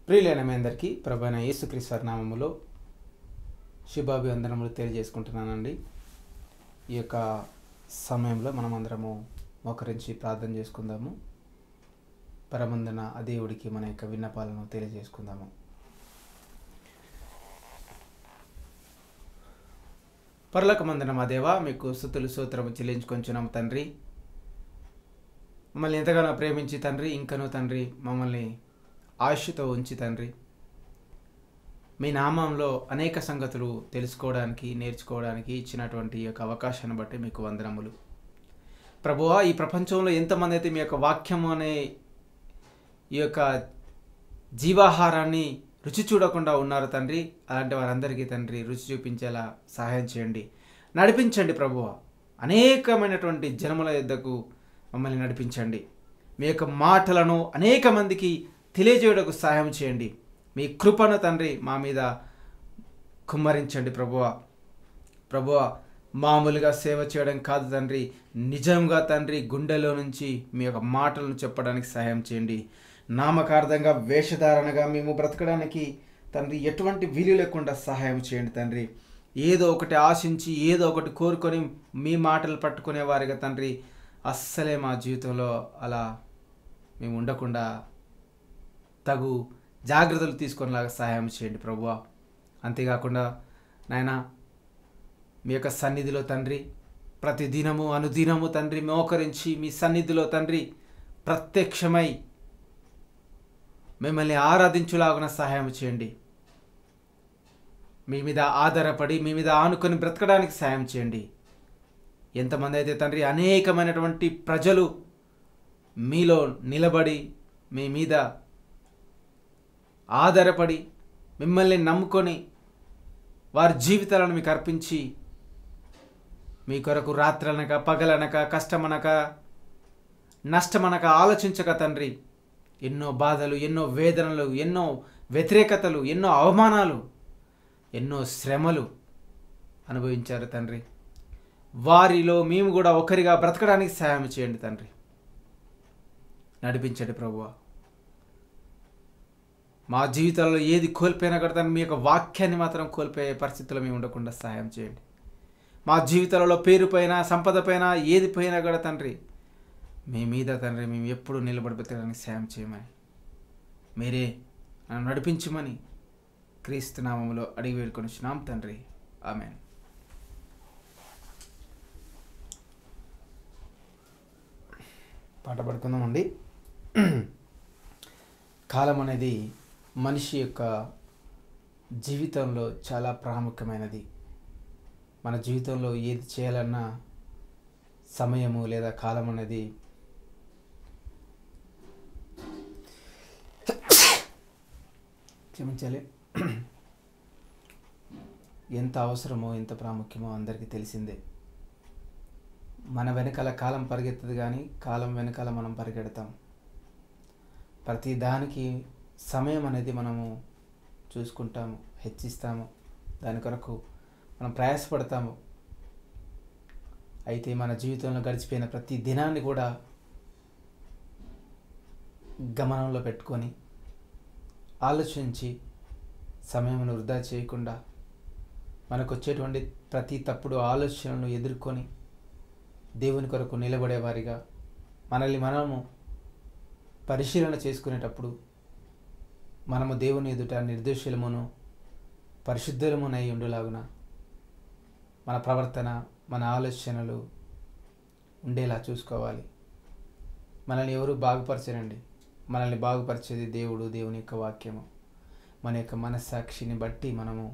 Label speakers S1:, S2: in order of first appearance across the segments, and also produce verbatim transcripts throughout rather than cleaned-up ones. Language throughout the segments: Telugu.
S1: ప్రియులైన మీ అందరికీ ప్రభువైన యేసుక్రీస్తు నామములో శుభాభివందనములు తెలియజేసుకుంటున్నానండి. ఈ యొక్క సమయంలో మనం అందరము మోకరించి ప్రార్థన చేసుకుందాము. పరమందున ఆ దేవుడికి మన యొక్క విన్నపాలను తెలియజేసుకుందాము. పరలోకమందున మా దేవా, మీకు స్తుతులు స్తోత్రము చెల్లించుకొంచున్నాము తండ్రి. మమ్మల్ని ఎంతగానో ప్రేమించి తండ్రి, ఇంకనూ తండ్రి మమ్మల్ని ఆయుష్తో ఉంచి తండ్రి, మీ నామంలో అనేక సంగతులు తెలుసుకోవడానికి నేర్చుకోవడానికి ఇచ్చినటువంటి ఈ యొక్క అవకాశాన్ని బట్టి మీకు వందనములు. ప్రభువా, ఈ ప్రపంచంలో ఎంతమంది అయితే మీ యొక్క వాక్యము అనే ఈ యొక్క జీవాహారాన్ని రుచి చూడకుండా ఉన్నారు తండ్రి, అలాంటి వారందరికీ తండ్రి రుచి చూపించేలా సహాయం చేయండి, నడిపించండి ప్రభువా. అనేకమైనటువంటి జనముల యొద్దకు మమ్మల్ని నడిపించండి. మీ యొక్క మాటలను అనేక మందికి తెలియజేయడానికి సహాయం చేయండి. మీ కృపను తండ్రి మా మీద కుమ్మరించండి ప్రభువా. ప్రభువా, మామూలుగా సేవ చేయడం కాదు తండ్రి, నిజంగా తండ్రి గుండెలో నుంచి మీ యొక్క మాటలను చెప్పడానికి సహాయం చేయండి. నామకార్థంగా వేషధారణగా మేము బ్రతకడానికి తండ్రి ఎటువంటి వీలు లేకుండా సహాయం చేయండి తండ్రి. ఏదో ఒకటి ఆశించి ఏదో ఒకటి కోరుకొని మీ మాటలు పట్టుకునే వారిగా తండ్రి అస్సలే మా జీవితంలో అలా మేము ఉండకుండా తగు జాగ్రత్తలు తీసుకునేలాగా సహాయం చేయండి ప్రభువా. అంతేకాకుండా నాయన, మీ యొక్క సన్నిధిలో తండ్రి ప్రతి దినము అనుదినము తండ్రి మోకరించి మీ సన్నిధిలో తండ్రి ప్రత్యక్షమై మిమ్మల్ని ఆరాధించులాగున సహాయం చేయండి. మీ మీద ఆధారపడి మీ మీద ఆనుకొని బ్రతకడానికి సహాయం చేయండి. ఎంతమంది అయితే తండ్రి అనేకమైనటువంటి ప్రజలు మీలో నిలబడి మీ మీద ఆధారపడి మిమ్మల్ని నమ్ముకొని వారి జీవితాలను మీకు అర్పించి మీ కొరకు రాత్రనక పగలనక కష్టమనక నష్టమనక ఆలోచించక తండ్రి ఎన్నో బాధలు, ఎన్నో వేదనలు, ఎన్నో వ్యతిరేకతలు, ఎన్నో అవమానాలు, ఎన్నో శ్రమలు అనుభవించారు తండ్రి. వారిలో మేము కూడా ఒకరిగా బ్రతకడానికి సహాయం చేయండి తండ్రి, నడిపించండి ప్రభువా. మా జీవితాల్లో ఏది కోల్పోయినా కూడా తండ్రి మీ యొక్క వాక్యాన్ని మాత్రం కోల్పోయే పరిస్థితుల్లో మేము ఉండకుండా సహాయం చేయండి. మా జీవితాలలో పేరు పైన సంపద పైన ఏది పోయినా కూడా తండ్రి మీ మీద తండ్రి మేము ఎప్పుడు నిలబడి బ్రతకడానికి సహాయం చేయమని, మీరే నన్ను నడిపించమని క్రీస్తు నామములో అడిగి వేడుకొనిచున్నాం తండ్రి, ఆమేన్. పాట పడుకుందామండి. కాలం అనేది మనిషి యొక్క జీవితంలో చాలా ప్రాముఖ్యమైనది. మన జీవితంలో ఏది చేయాలన్నా సమయము లేదా కాలం అనేది క్షమించాలి ఎంత అవసరమో ఎంత ప్రాముఖ్యమో అందరికీ తెలిసిందే. మన వెనకాల కాలం పరిగెత్తదు, కానీ కాలం వెనకాల మనం పరిగెడతాం. ప్రతి దానికి సమయం అనేది మనము చూసుకుంటాము, హెచ్చిస్తాము, దాని కొరకు మనం ప్రయాసపడతాము. అయితే మన జీవితంలో గడిచిపోయిన ప్రతి దినాన్ని కూడా గమనంలో పెట్టుకొని ఆలోచించి సమయమును వృధా చేయకుండా మనకు వచ్చేటువంటి ప్రతి తప్పుడు ఆలోచనలను ఎదుర్కొని దేవుని కొరకు నిలబడేవారిగా మనల్ని మనము పరిశీలన చేసుకునేటప్పుడు మనము దేవుని ఎదుట నిర్దోషులమును పరిశుద్ధులమునై ఉండులాగున మన ప్రవర్తన మన ఆలోచనలు ఉండేలా చూసుకోవాలి. మనల్ని ఎవరు బాగుపరచరండి, మనల్ని బాగుపరిచేది దేవుడు, దేవుని యొక్క వాక్యము. మన యొక్క మనస్సాక్షిని బట్టి మనము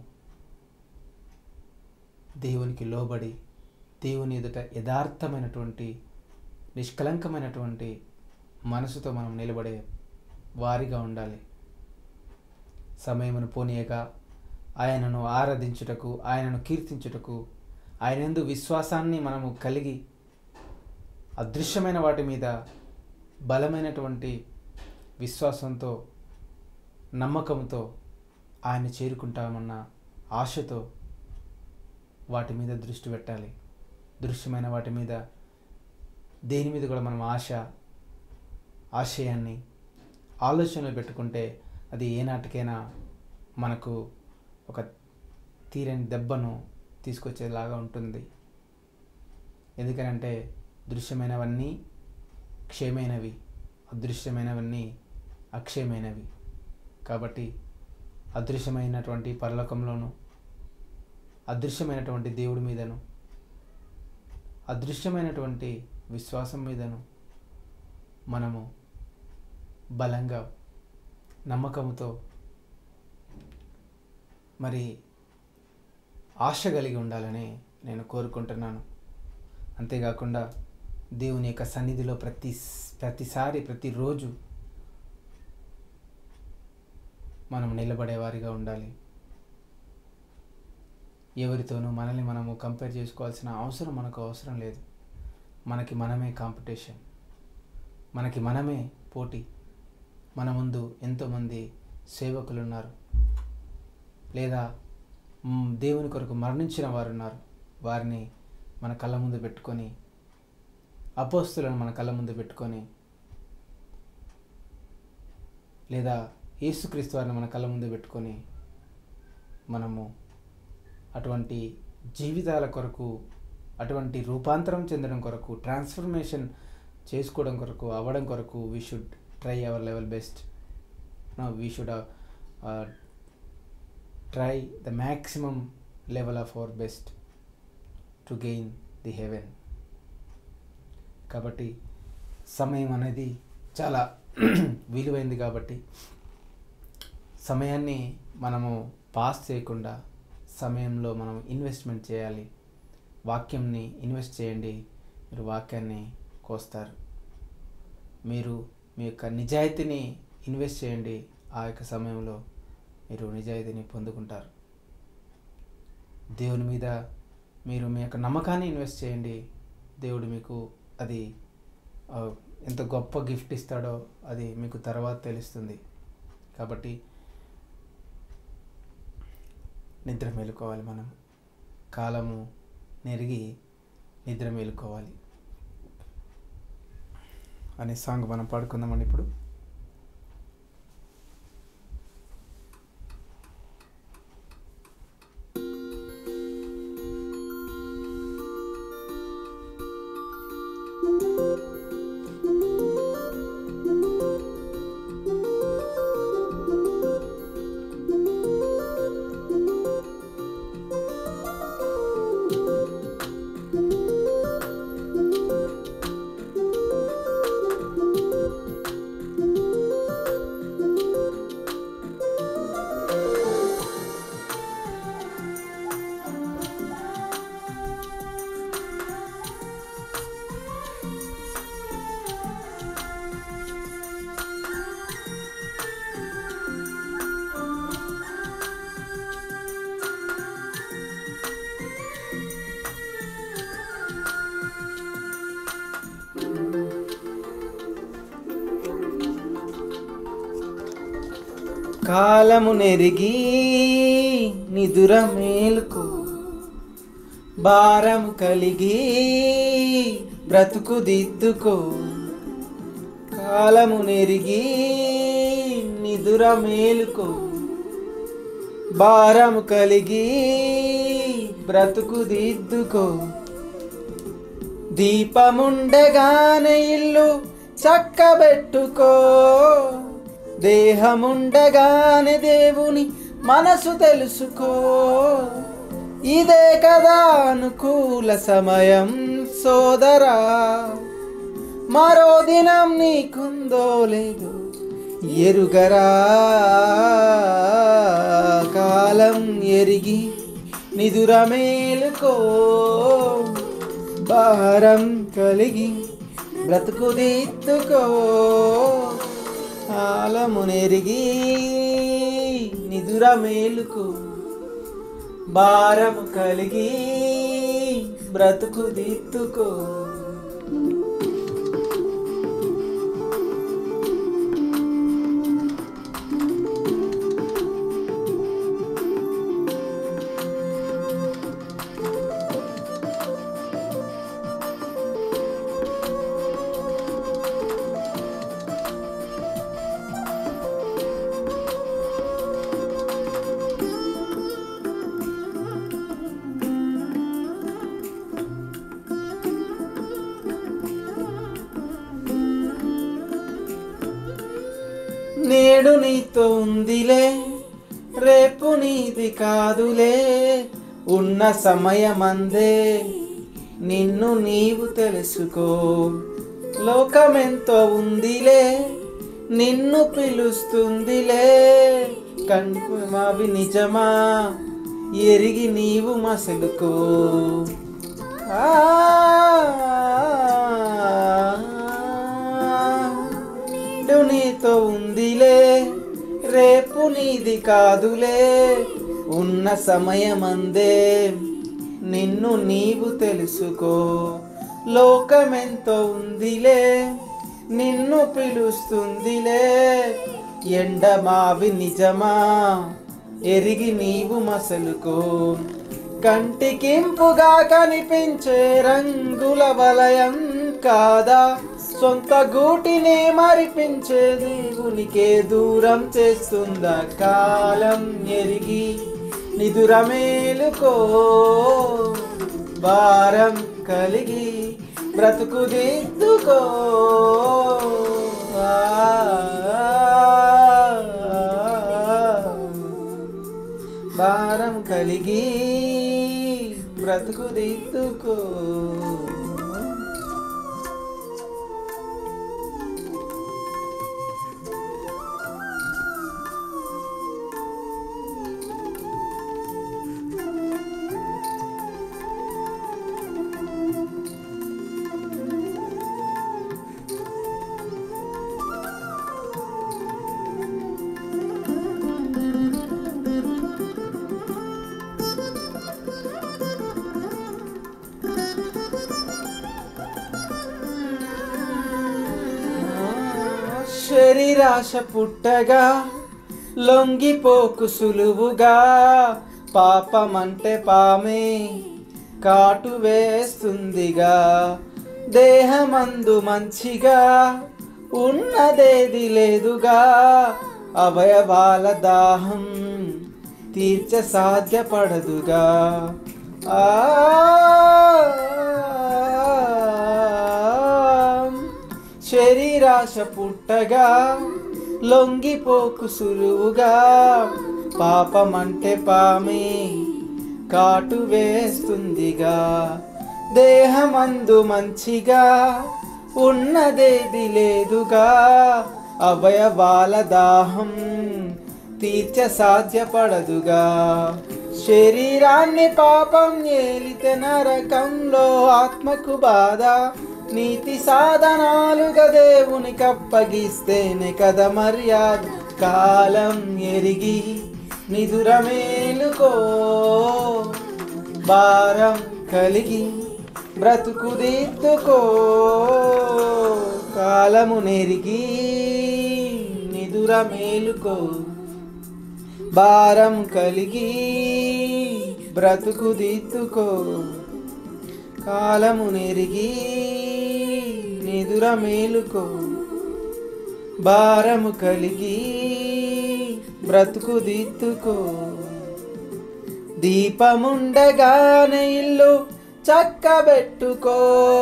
S1: దేవునికి లోబడి దేవుని ఎదుట యథార్థమైనటువంటి నిష్కలంకమైనటువంటి మనసుతో మనం నిలబడే వారిగా ఉండాలి. సమయమును పోనీయక ఆయనను ఆరాధించుటకు, ఆయనను కీర్తించుటకు, ఆయన యందు విశ్వాసాన్ని మనము కలిగి అదృశ్యమైన వాటి మీద బలమైనటువంటి విశ్వాసంతో నమ్మకంతో ఆయన చేరుకుంటామన్న ఆశతో వాటి మీద దృష్టి పెట్టాలి. దృశ్యమైన వాటి మీద దేని మీద కూడా మనం ఆశ ఆశయాన్ని ఆలోచనలు పెట్టుకుంటే అది ఏనాటికైనా మనకు ఒక తీరని దెబ్బను తీసుకొచ్చేలాగా ఉంటుంది. ఎందుకనంటే దృశ్యమైనవన్నీ క్షయమైనవి, అదృశ్యమైనవన్నీ అక్షయమైనవి. కాబట్టి అదృశ్యమైనటువంటి పరలోకంలోను, అదృశ్యమైనటువంటి దేవుడి మీదను, అదృశ్యమైనటువంటి విశ్వాసం మీదను మనము బలంగా నమ్మకంతో మరి ఆశ కలిగి ఉండాలని నేను కోరుకుంటున్నాను. అంతేకాకుండా దేవుని యొక్క సన్నిధిలో ప్రతి ప్రతిసారి ప్రతిరోజు మనం నిలబడేవారిగా ఉండాలి. ఎవరితోనూ మనల్ని మనము కంపేర్ చేసుకోవాల్సిన అవసరం మనకు అవసరం లేదు. మనకి మనమే కాంపిటీషన్, మనకి మనమే పోటీ. మన ముందు ఎంతోమంది సేవకులు ఉన్నారు, లేదా దేవుని కొరకు మరణించిన వారు ఉన్నారు. వారిని మన కళ్ళ ముందు పెట్టుకొని, అపోస్తులను మన కళ్ళ ముందు పెట్టుకొని, లేదా యేసుక్రీస్తు వారిని మన కళ్ళ ముందు పెట్టుకొని మనము అటువంటి జీవితాల కొరకు, అటువంటి రూపాంతరం చెందడం కొరకు, ట్రాన్స్ఫర్మేషన్ చేసుకోవడం కొరకు, అవ్వడం కొరకు we should try our level best. No we should try the maximum level of our best to gain the heaven. కాబట్టి సమయం అనేది చాలా విలువైంది. కాబట్టి సమయాన్ని మనము పాస్ చేయకుండా సమయంలో మనం ఇన్వెస్ట్మెంట్ చేయాలి. వాక్యంని ఇన్వెస్ట్ చేయండి, మీరు వాక్యాన్ని కోస్తారు. మీరు మీ యొక్క నిజాయితీని ఇన్వెస్ట్ చేయండి, ఆ యొక్క సమయంలో మీరు నిజాయితీని పొందుకుంటారు. దేవుని మీద మీరు మీ యొక్క నమ్మకాన్ని ఇన్వెస్ట్ చేయండి. దేవుడు మీకు అది ఎంత గొప్ప గిఫ్ట్ ఇస్తాడో అది మీకు తర్వాత తెలుస్తుంది. కాబట్టి నిద్ర మేలుకోవాలి. మనం కాలము నెరిగి నిద్ర మేలుకోవాలి అనే సాంగ్ మనం పాడుకుందామండి ఇప్పుడు. కాలము నెరిగి నిదుర మేలుకో, భారము కలిగి బ్రతుకు దిద్దుకో. కాలము నెరిగి నిదుర మేలుకో, భారము కలిగి బ్రతుకు దిద్దుకో. దీపముండగానే ఇల్లు చక్కబెట్టుకో, దేహముండగానే దేవుని మనసు తెలుసుకో. ఇదే కదా అనుకూల సమయం సోదరా, మరో దినం నీకుందో లేదో ఎరుగరా. కాలం ఎరిగి నిదుర మేలుకో, భారం కలిగి బ్రతుకు దిద్దుకో. కాలము నెరిగి నిదుర మేలుకో, భారము కలిగి బ్రతుకు దిద్దుకో. నేడు నీతో ఉందిలే, రేపు నీది కాదులే, ఉన్న సమయమందే నిన్ను నీవు తెలుసుకో. లోకమెంతో ఉందిలే, నిన్ను పిలుస్తుందిలే, కన్నుమవి నిజమా ఎరిగి నీవు మసలుకో. నేడు నీతో ఉందిలే, రేపు నీది కాదులే, ఉన్న సమయమందే నిన్ను నీవు తెలుసుకో. లోకమెంతో ఉందిలే, నిన్ను పిలుస్తుందిలే, ఎండమావి నిజమా ఎరిగి నీవు మసలుకో. కంటికింపుగా కనిపించే రంగుల వలయం కాదా, సొంత గూటినే మరిపించే దేవునికే దూరం చేస్తుందా. కాలం ఎరిగి నిదుర మేలుకో, భారం కలిగి బ్రతుకు దిద్దుకో. భారం కలిగి బ్రతుకు దిద్దుకో. శరీరాశ పుట్టగా లొంగిపోకు సులువుగా, పాపమంటే పామే కాటు వేస్తుందిగా. దేహమందు మంచిగా ఉన్నదేది లేదుగా, అవయవాల దాహం తీర్చ సాధ్యపడదుగా. ఆ శరీరాశ పుట్టగా లొంగిపోకు సులువుగా, పాపమంటే పామే కాటు వేస్తుందిగా. దేహమందు మంచిగా ఉన్నదేది లేదుగా, అవయవాల దాహం తీర్చ సాధ్యపడదుగా. శరీరాన్ని పాపం ఏలితే నరకంలో ఆత్మకు బాధ, నీతి సాధనాలుగా దేవునికి అప్పగిస్తేనే కదా మర్యాద. కాలం ఎరిగి నిదుర మేలుకో, భారం కలిగి బ్రతుకు దిద్దుకో. కాలము నెరిగి నిదుర మేలుకో, భారం కలిగి బ్రతుకు దిద్దుకో. కాలము నెరిగి నిదుర మేలుకో, భారము కలిగి బ్రతుకు దిద్దుకో. దీపముండగానే ఇల్లు చక్కబెట్టుకో,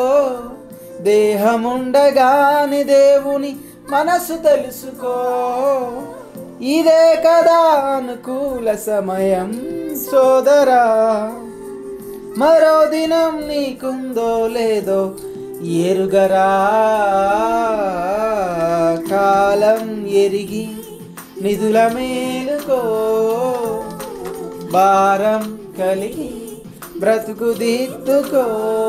S1: దేహముండగానే దేవుని మనసు తెలుసుకో. ఇదే కదా అనుకూల సమయం సోదరా, మరో దినం నీకుందో లేదో ఎరుగరా. కాలం ఎరిగి నిదుల మేలుకో, భారం కలిగి బ్రతుకు దిద్దుకో.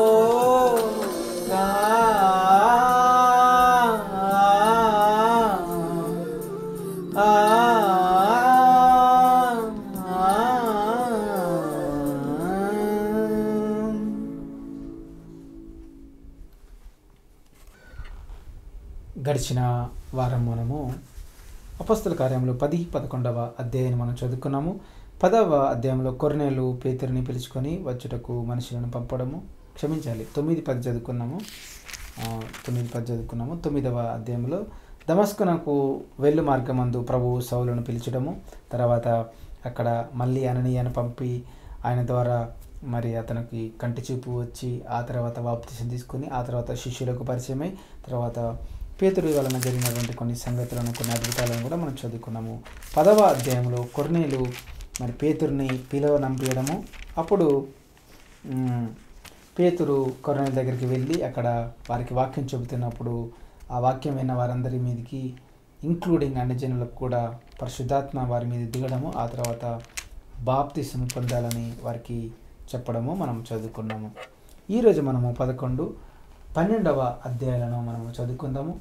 S1: గడిచిన వారం మనము అపొస్తలుల కార్యములు పది పదకొండవ అధ్యాయాన్ని మనం చదువుకున్నాము. పదవ అధ్యాయంలో కొర్నేలు పేతురుని పిలుచుకొని వచ్చుటకు మనుషులను పంపడము, క్షమించాలి తొమ్మిది పది చదువుకున్నాము తొమ్మిది పది చదువుకున్నాము తొమ్మిదవ అధ్యాయంలో దమస్కునకు వెళ్ళు మార్గమందు ప్రభువు సౌలును పిలిచడము, తర్వాత అక్కడ మళ్ళీ అననీయను పంపి ఆయన ద్వారా మరి అతనికి కంటి చూపు వచ్చి ఆ తర్వాత బాప్తిసం తీసుకుని ఆ తర్వాత శిష్యులకు పరిచయమై తర్వాత పేతురు వలన జరిగినటువంటి కొన్ని సంగతులను, కొన్ని అద్భుతాలను కూడా మనం చదువుకున్నాము. పదవ అధ్యాయంలో కొర్నేలు మరి పేతురుని పిలవనంపించడము, అప్పుడు పేతురు కొర్నేలు దగ్గరికి వెళ్ళి అక్కడ వారికి వాక్యం చెబుతున్నప్పుడు ఆ వాక్యం విన్న వారందరి మీదకి, ఇంక్లూడింగ్ అన్ని జనులకు కూడా పరిశుద్ధాత్మ వారి మీద దిగడము, ఆ తర్వాత బాప్తిస్మం పొందాలని వారికి చెప్పడము మనం చదువుకున్నాము. ఈరోజు మనము పదకొండు పన్నెండవ అధ్యాయాలను మనము చదువుకుందాము.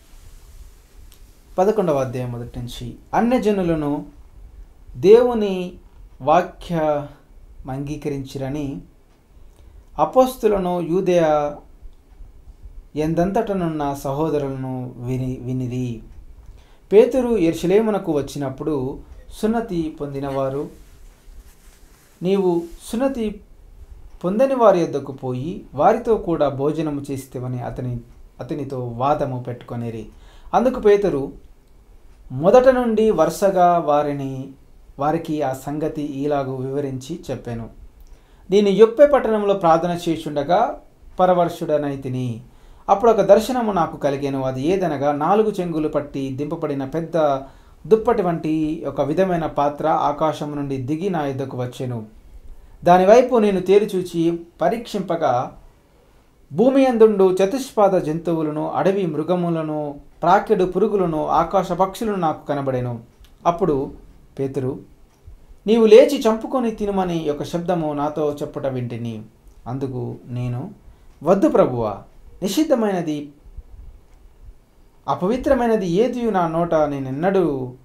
S1: పదకొండవ అధ్యాయం మొదటి నుంచి, అన్యజనులను దేవుని వాక్య అంగీకరించిరని అపోస్తులను యూదయ ఎందంతటనున్న సహోదరులను విని వినిరి. పేతురు యెరూషలేమునకు వచ్చినప్పుడు సున్నతి పొందినవారు, నీవు సున్నతి పొందని వారి యొద్దకు పోయి వారితో కూడా భోజనము చేస్తేవని అతని అతనితో వాదము పెట్టుకొనిరి. అందుకు పేతురు మొదట నుండి వరుసగా వారిని వారికి ఆ సంగతి ఈలాగు వివరించి చెప్పాను. నేను యొప్పే పట్టణంలో ప్రార్థన చేయుచుండగా పరవశుడనైతిని. అప్పుడు ఒక దర్శనము నాకు కలిగెను. అది ఏదనగా, నాలుగు చెంగులు పట్టి దింపబడిన పెద్ద దుప్పటి వంటి ఒక విధమైన పాత్ర ఆకాశం నుండి దిగి నా యొద్దకు వచ్చెను. దానివైపు నేను తేరిచూచి పరీక్షింపగా భూమి యందుండు చతుష్పాద జంతువులను, అడవి మృగములను, ప్రాకెడు పురుగులను, ఆకాశ పక్షులను నాకు కనబడెను. అప్పుడు పేతురు, నీవు లేచి చంపుకొని తినుమని ఒక శబ్దము నాతో చెప్పుట వింటిని. అందుకు నేను, వద్దు ప్రభువా, నిషిద్ధమైనది అపవిత్రమైనది ఏది నా నోట నేనెన్నడూ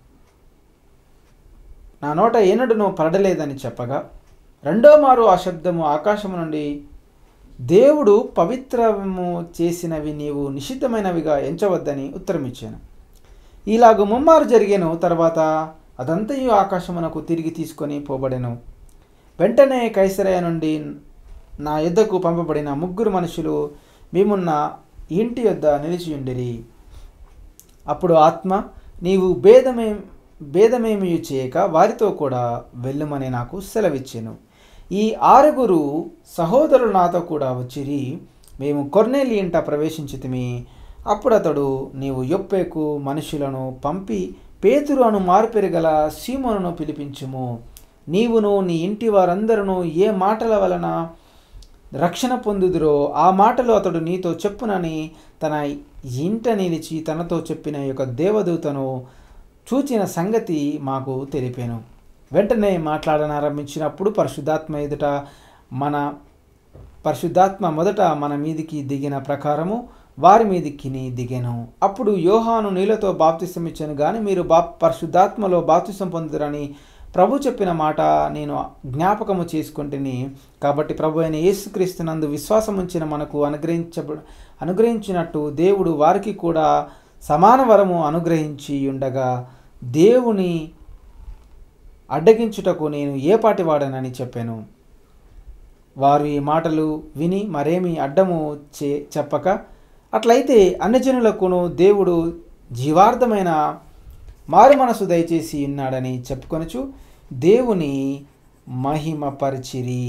S1: నా నోట ఎన్నడూనూ పడలేదని చెప్పగా, రెండో మారు ఆ శబ్దము ఆకాశము నుండి, దేవుడు పవిత్రము చేసినవి నీవు నిషిద్ధమైనవిగా ఎంచవద్దని ఉత్తరమిచ్చాను. ఇలాగ ముమ్మారు జరిగేను. తర్వాత అదంతయు ఆకాశమునకు తిరిగి తీసుకొని పోబడెను. వెంటనే కైసరయ నుండి నా యొద్దకు పంపబడిన ముగ్గురు మనుషులు మేమున్న ఇంటి యొద్ద నిలిచియుండిరి. అప్పుడు ఆత్మ, నీవు భేదమే భేదమేమీ చేయక వారితో కూడా వెళ్ళుమని నాకు సెలవిచ్చెను. ఈ ఆరుగురు సహోదరులు నాతో కూడా వచ్చిరి. మేము కొర్నేలి ఇంట ప్రవేశించితిమి. అప్పుడు అతడు, నీవు యొప్పేకు మనుషులను పంపి పేతురు అను మార్పెరగల సీమోనును పిలిపించుము. నీవును నీ ఇంటి వారందరూ ఏ మాటల వలన రక్షణ పొందుదురో ఆ మాటలు అతడు నీతో చెప్పునని తన ఇంట నిలిచి తనతో చెప్పిన యొక్క దేవదూతను చూచిన సంగతి మాకు తెలిపాను. వెంటనే మాట్లాడనారంభించినప్పుడు పరిశుద్ధాత్మ ఎదుట మన పరిశుద్ధాత్మ మొదట మన మీదికి దిగిన ప్రకారము వారి మీదికి దిగెను. అప్పుడు యోహాను నీళ్లతో బాప్తిసం ఇచ్చాను, కానీ మీరు బా పరిశుద్ధాత్మలో బాప్తిసం పొందురని ప్రభు చెప్పిన మాట నేను జ్ఞాపకము చేసుకుంటుని. కాబట్టి ప్రభు అయిన యేసుక్రీస్తునందు విశ్వాసం ఉంచిన మనకు అనుగ్రహించ అనుగ్రహించినట్టు దేవుడు వారికి కూడా సమాన వరము అనుగ్రహించి ఉండగా, దేవుని అడ్డగించుటకు నేను ఏ పాటి వాడనని చెప్పాను. వారు ఈ మాటలు విని మరేమి అడ్డము చే చెప్పక, అట్లయితే అన్యజనులకును దేవుడు జీవార్థమైన మారు మనసు దయచేసి ఉన్నాడని చెప్పుకొనుచు దేవుని మహిమపరిచిరి.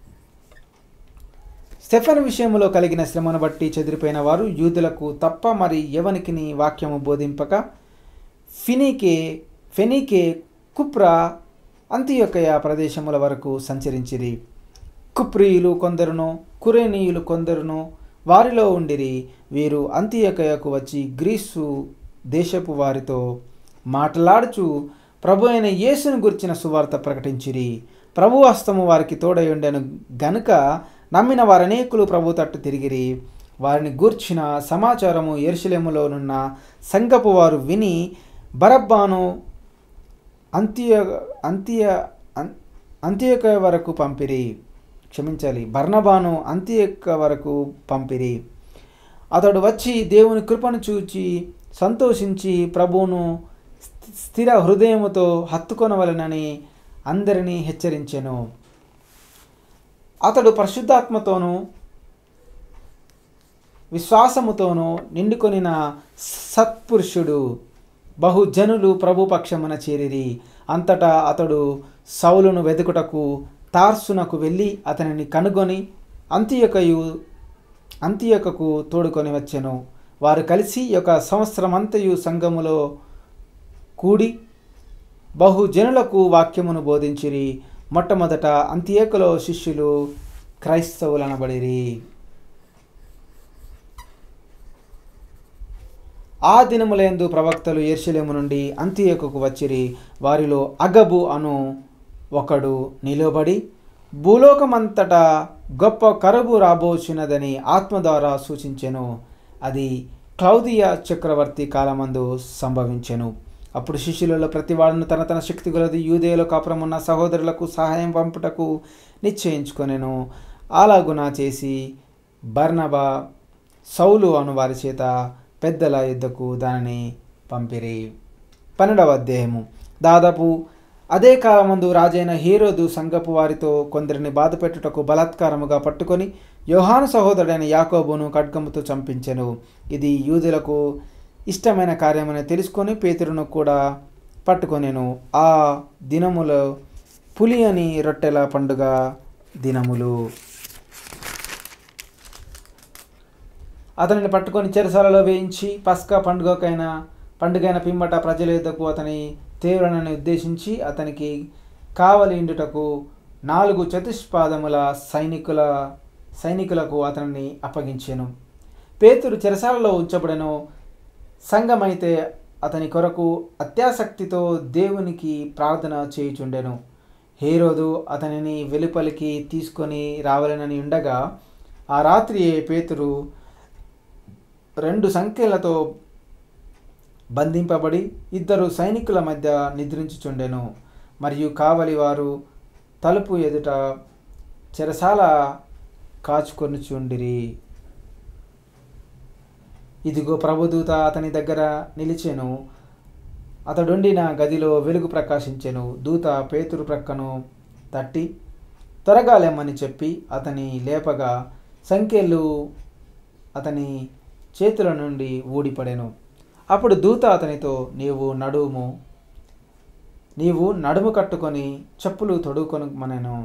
S1: స్టెఫెను విషయంలో కలిగిన శ్రమను బట్టి చెదిరిపోయిన వారు యూదులకు తప్ప మరి ఎవనికిని వాక్యము బోధింపక ఫినీకే ఫెనీకే కుప్రా అంతియొకయ ప్రదేశముల వరకు సంచరించిరి. కుప్రియులు కొందరును కురేనీయులు కొందరును వారిలో ఉండిరి. వీరు అంతియొకయకు వచ్చి గ్రీసు దేశపు వారితో మాట్లాడుచు ప్రభు అయిన యేసును గురించిన సువార్త ప్రకటించిరి. ప్రభు హస్తము వారికి తోడై ఉండెను గనుక నమ్మిన వారనేకులు ప్రభు తట్టు తిరిగిరి. వారిని గూర్చిన సమాచారము యెరూషలేములోనున్న సంఘపు వారు విని బరబ్బాను అంత్య అంత్య అంత్యొక వరకు పంపిరి క్షమించాలి బర్నబాను అంత్యొక వరకు పంపిరి. అతడు వచ్చి దేవుని కృపను చూచి సంతోషించి ప్రభువును స్థిర హృదయముతో హత్తుకొనవలెనని అందరినీ హెచ్చరించెను. అతడు పరిశుద్ధాత్మతోనూ విశ్వాసముతోనూ నిండుకొనిన సత్పురుషుడు. బహుజనులు ప్రభు పక్షమున చేరిరి. అంతటా అతడు సౌలును వెతుకుటకు తార్సునకు వెళ్ళి అతనిని కనుగొని అంతియొకయు అంతియొకకు తోడుకొని వచ్చెను. వారు కలిసి ఒక సంవత్సరం అంతయు సంఘములో కూడి బహుజనులకు వాక్యమును బోధించిరి. మొట్టమొదట అంతియోకులో శిష్యులు క్రైస్తవులనబడిరి. ఆ దినములందు ప్రవక్తలు యెరూషలేము నుండి అంతియోకుకు వచ్చిరి. వారిలో అగబు అను ఒకడు నిలబడి భూలోకమంతటా గొప్ప కరువు రాబోచున్నదని ఆత్మ ద్వారా సూచించెను. అది క్లౌదియా చక్రవర్తి కాలమందు సంభవించెను. అప్పుడు శిష్యులలో ప్రతివాడును తన తన శక్తి కొలది యూదేయులో కాపురమున్న సహోదరులకు సహాయం పంపుటకు నిశ్చయించుకొనెను. అలాగున చేసి బర్నబా సౌలు అను వారి చేత పెద్దల యుద్ధకు దానిని పంపిరి. పన్నెండవ అధ్యాయము. దాదాపు అదే కాలమందు రాజైన హేరోదు సంఘపు వారితో కొందరిని బాధపెట్టుటకు బలాత్కారముగా పట్టుకొని యోహాను సహోదరుడైన యాకోబును ఖడ్గముతో చంపించెను. ఇది యూదులకు ఇష్టమైన కార్యమని తెలుసుకొని పేతురును కూడా పట్టుకొనెను. ఆ దినములో పులి అని రొట్టెల పండుగ దినములు. అతనిని పట్టుకొని చెరసాలలో వేయించి పస్కా పండుగకైన పండుగైన పిమ్మట ప్రజల యుద్ధకు అతని తేరునని ఉద్దేశించి అతనికి కావలి ఇండుటకు నాలుగు చతుష్పాదముల సైనికుల సైనికులకు అతనిని అప్పగించెను. పేతురు చెరసాలలో ఉంచబడెను. సంఘమైతే అతని కొరకు అత్యాసక్తితో దేవునికి ప్రార్థన చేయుచుండెను. హేరోదు అతనిని వెలుపలికి తీసుకొని రావాలనని ఉండగా ఆ రాత్రి పేతురు రెండు సంఖ్యలతో బంధింపబడి ఇద్దరు సైనికుల మధ్య నిద్రించుచుండెను. మరియు కావలి వారు తలుపు ఎదుట చెరసాల కాచుకొనుచుండిరి. ఇదిగో ప్రభుదూత అతని దగ్గర నిలిచెను. అతడుండిన గదిలో వెలుగు ప్రకాశించెను. దూత పేతురు ప్రక్కను తట్టి త్వరగా లేమ్మని చెప్పి అతని లేపగా సంకెళ్ళు అతని చేతుల నుండి ఊడిపడెను. అప్పుడు దూత అతనితో నీవు నడుము నీవు నడుము కట్టుకొని చెప్పులు తొడుక్కొనమనెను.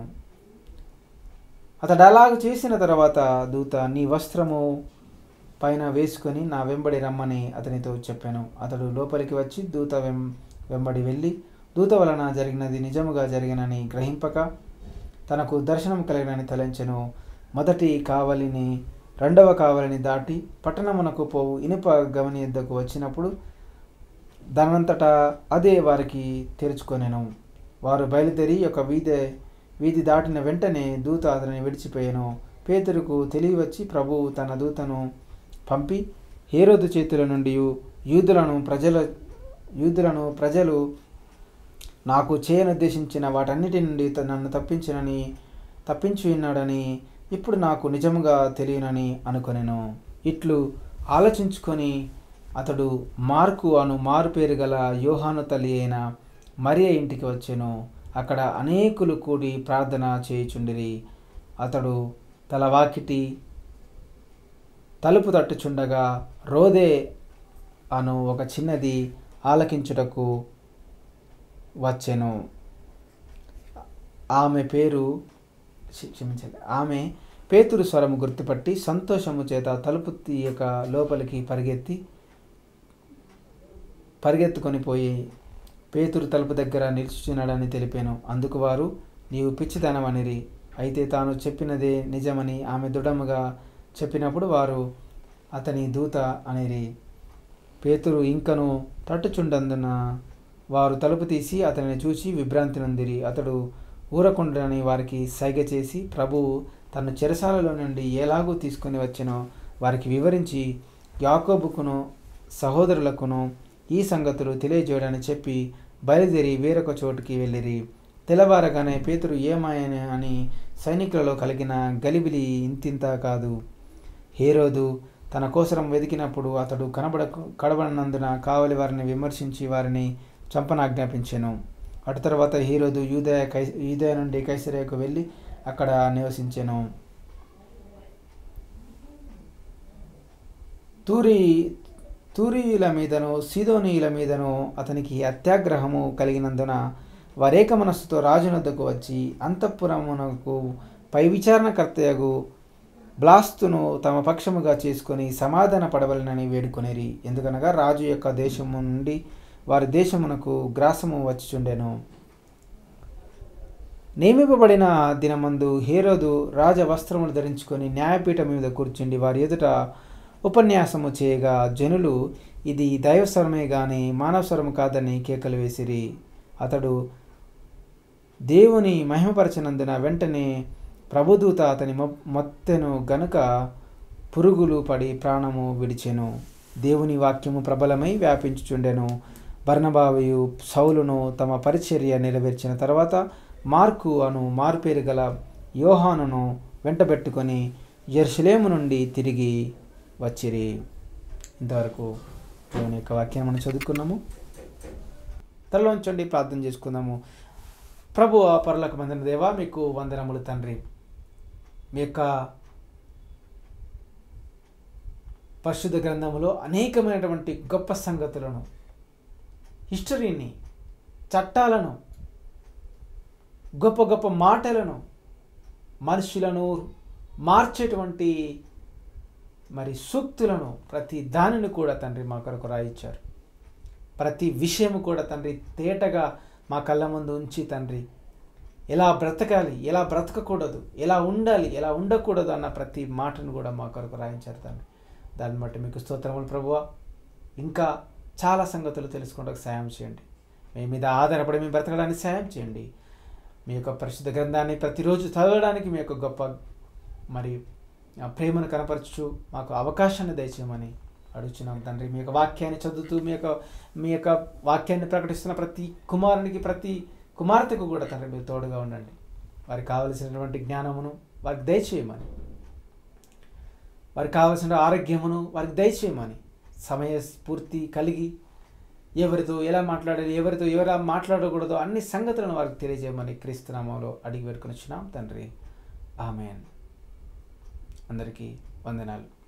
S1: అతడు అలాగ చేసిన తర్వాత దూత నీ వస్త్రము పైన వేసుకొని నా వెంబడి రమ్మని అతనితో చెప్పాను. అతడు లోపలికి వచ్చి దూత వెం వెంబడి వెళ్ళి దూత వలన జరిగినది నిజముగా జరిగినని గ్రహింపక తనకు దర్శనం కలిగినని తలంచెను. మొదటి కావలిని రెండవ కావలిని దాటి పట్టణమునకు పోవు ఇనుప గవని యుద్ధకు వచ్చినప్పుడు దానంతటా అదే వారికి తెరుచుకొనెను. వారు బయలుదేరి ఒక వీధి వీధి దాటిన వెంటనే దూత అతనిని విడిచిపోయాను. పేతురుకు తెలియవచ్చి ప్రభువు తన దూతను పంపి హేరోదు చేతుల నుండి యూదులను ప్రజల యూదులను ప్రజలు నాకు చేయనుద్దేశించిన వాటన్నిటి నుండి నన్ను తప్పించినని తప్పించి ఉన్నాడని ఇప్పుడు నాకు నిజముగా తెలియనని అనుకొనెను. ఇట్లు ఆలోచించుకొని అతడు మార్కు అను మారు పేరు గల యోహాను తల్లి అయిన మరియ ఇంటికి వచ్చెను. అక్కడ అనేకులు కూడి ప్రార్థన చేయుచుండిరి. అతడు తల వాకిటి తలుపు తట్టుచుండగా రోదే అను ఒక చిన్నది ఆలకించుటకు వచ్చెను. ఆమె పేరు క్షమించాలి ఆమె పేతురు స్వరము గుర్తుపట్టి సంతోషము చేత తలుపు తీయక లోపలికి పరిగెత్తి పరిగెత్తుకొని పోయి పేతురు తలుపు దగ్గర నిలుచుచున్నాడని తెలిపాను. అందుకు వారు నీవు పిచ్చితనమనిరి. అయితే తాను చెప్పినదే నిజమని ఆమె దృఢముగా చెప్పినప్పుడు వారు అతని దూత అనిరి. పేతురు ఇంకను తట్టుచుండందున వారు తలుపు తీసి అతనిని చూసి విభ్రాంతి నొందిరి. అతడు ఊరకుండని వారికి సైగ చేసి ప్రభువు తన చెరసాలలో నుండి ఎలాగూ తీసుకుని వచ్చినో వారికి వివరించి యాకోబుకును సహోదరులకును ఈ సంగతులు తెలియజేయడని చెప్పి బయలుదేరి వేరొక చోటుకి వెళ్ళిరి. తెల్లవారగానే పేతురు ఏమాయన అని సైనికులలో కలిగిన గలిబిలి ఇంతింత కాదు. హేరోదు తన కోసరం వెతికినప్పుడు అతడు కనబడ కడబడినందున కావలి వారిని విమర్శించి వారిని చంపనాజ్ఞాపించెను. అటు తర్వాత హేరోదు యూదయ కై యూదయ నుండి కైసరియకు వెళ్ళి అక్కడ నివసించెను. తూరి తూరీయుల మీదను సీదోనీయుల మీదను అతనికి అత్యాగ్రహము కలిగినందున వారేక మనస్సుతో రాజునొద్దకు వచ్చి అంతఃపురమునకు పై విచారణకర్తయగు బ్లాస్తును తమ పక్షముగా చేసుకొని సమాధాన పడవలనని వేడుకొనిరి. ఎందుకనగా రాజు యొక్క దేశము నుండి వారి దేశమునకు గ్రాసము వచ్చిచుండెను. నియమింపబడిన దినమందు హేరోదు రాజ వస్త్రములు ధరించుకొని న్యాయపీఠం మీద కూర్చుండి వారి ఎదుట ఉపన్యాసము చేయగా జనులు ఇది దైవస్వరమే గాని మానవస్వరము కాదని కేకలు వేసిరి. అతడు దేవుని మహిమపరచనందున వెంటనే ప్రభుదూత అతని మొత్తెను గనుక పురుగులు పడి ప్రాణము విడిచెను. దేవుని వాక్యము ప్రబలమై వ్యాపించుచుండెను. బర్నబాయు సౌలును తమ పరిచర్య నెరవేర్చిన తర్వాత మార్కు అను మారుపేరు గల యోహానును వెంటబెట్టుకొని యెరూషలేము నుండి తిరిగి వచ్చిరి. ఇంతవరకు దేవుని యొక్క వాక్యాన్ని మనం చదువుకున్నాము. తలలోంచండి, ప్రార్థన చేసుకుందాము. ప్రభువా, పరలోకమందున్న దేవా, మీకు వందనములు తండ్రి. మీ యొక్క పరిశుద్ధ గ్రంథములో అనేకమైనటువంటి గొప్ప సంగతులను, హిస్టరీని, చట్టాలను, గొప్ప గొప్ప మాటలను, మనుషులను మార్చేటువంటి మరి సూక్తులను, ప్రతి దానిని కూడా తండ్రి మా కొరకు రాయించారు. ప్రతి విషయము కూడా తండ్రి తేటగా మా కళ్ళ ముందు ఉంచి తండ్రి ఎలా బ్రతకాలి, ఎలా బ్రతకకూడదు, ఎలా ఉండాలి, ఎలా ఉండకూడదు అన్న ప్రతి మాటను కూడా మా కొరకు రాయించారు తండ్రి. దాన్ని బట్టి మీకు స్తోత్రములు ప్రభువా. ఇంకా చాలా సంగతులు తెలుసుకోవడానికి సాయం చేయండి. మీ మీద ఆధారపడి మేము బ్రతకడానికి సాయం చేయండి. మీ యొక్క పరిశుద్ధ గ్రంథాన్ని ప్రతిరోజు చదవడానికి మీ యొక్క గొప్ప మరి ప్రేమను కనపరచు మాకు అవకాశాన్ని దయచేయమని అడుగుచున్నాం తండ్రి. మీ యొక్క వాక్యాన్ని చదువుతూ మీ యొక్క మీ యొక్క వాక్యాన్ని ప్రకటిస్తున్న ప్రతి కుమారునికి, ప్రతి కుమార్తెకు కూడా తండ్రి మీరు తోడుగా ఉండండి. వారికి కావలసినటువంటి జ్ఞానమును వారికి దయచేయమని, వారికి కావలసిన ఆరోగ్యమును వారికి దయచేయమని, సమయ స్ఫూర్తి కలిగి ఎవరితో ఎలా మాట్లాడాలి, ఎవరితో ఎవరు మాట్లాడకూడదో అన్ని సంగతులను వారికి తెలియజేయమని క్రీస్తు నామములో అడిగి వేడుకొని వచ్చినాం తండ్రి. ఆమేన్. అందరికీ వందనాలు.